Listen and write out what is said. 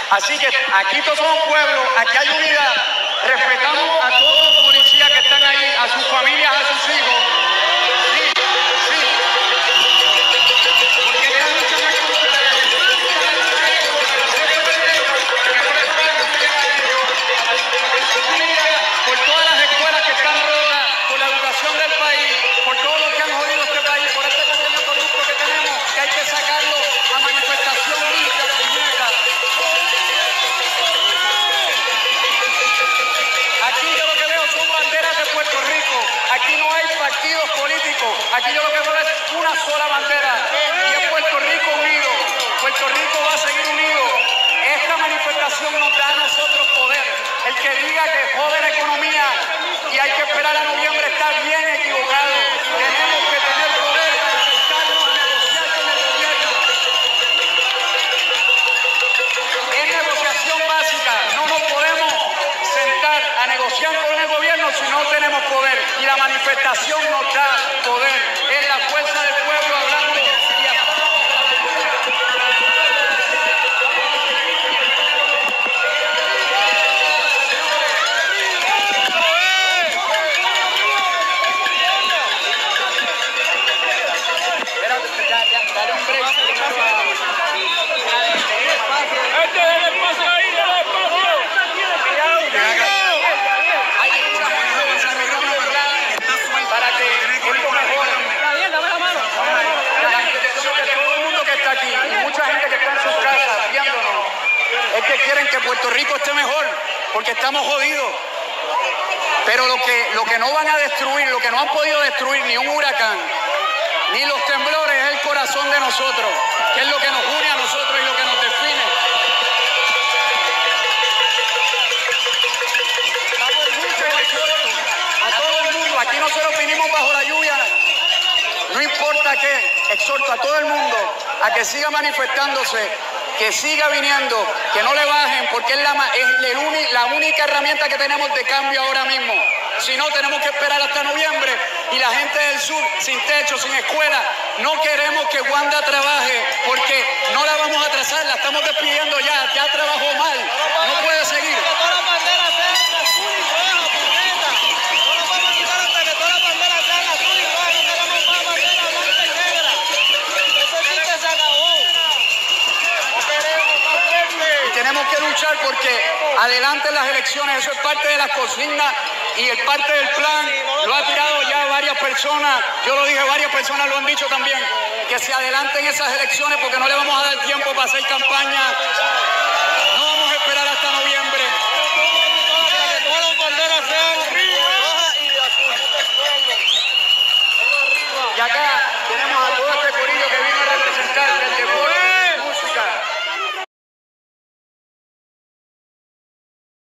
Así que aquí todos somos pueblo, aquí hay unidad, respetamos a todos los policías que están ahí, a sus familias, a sus hijos. Sí, sí. Porque le dan mucha más por todas las escuelas que están rotas, por la educación del país, por todo lo que han jodido este país, por este gobierno corrupto que tenemos, que hay que sacarlo a manifestación limpia, puñeta. Aquí yo lo que veo son banderas de Puerto Rico. Aquí no hay partidos políticos. Aquí yo lo que veo es una sola bandera y es Puerto Rico unido. Puerto Rico va a seguir unido. Esta manifestación nos da a nosotros poder. El que diga que jode la economía y hay que esperar a noviembre está bien equivocado. Tenemos que tener poder para sentarnos a negociar con el gobierno. Es negociación básica. No nos podemos sentar a negociar con el gobierno si no tenemos poder. Y la manifestación nos da poder. Es la fuerza del pueblo hablando. Dale un break. Para que esto mejore. Todo el mundo que está aquí y mucha gente que está en sus casas viéndonos es que quieren que Puerto Rico esté mejor porque estamos jodidos. Pero lo que no van a destruir, lo que no han podido destruir ni un huracán ni los temblores es el corazón de nosotros, que es lo que nos une a nosotros y lo que nos define. A todo el mundo, aquí nosotros vinimos bajo la lluvia, no importa qué, exhorto a todo el mundo a que siga manifestándose, que siga viniendo, que no le bajen, porque es la única herramienta que tenemos de cambio ahora mismo. Si no, tenemos que esperar hasta noviembre y la gente del sur, sin techo, sin escuela, no queremos que Wanda trabaje porque no la vamos a atrasar, la estamos despidiendo ya trabajó mal, no puede seguir. Tenemos que luchar porque adelante las elecciones, eso es parte de las consignas y es parte del plan. Lo ha tirado ya varias personas, yo lo dije, varias personas lo han dicho también, que se adelanten esas elecciones porque no le vamos a dar tiempo para hacer campaña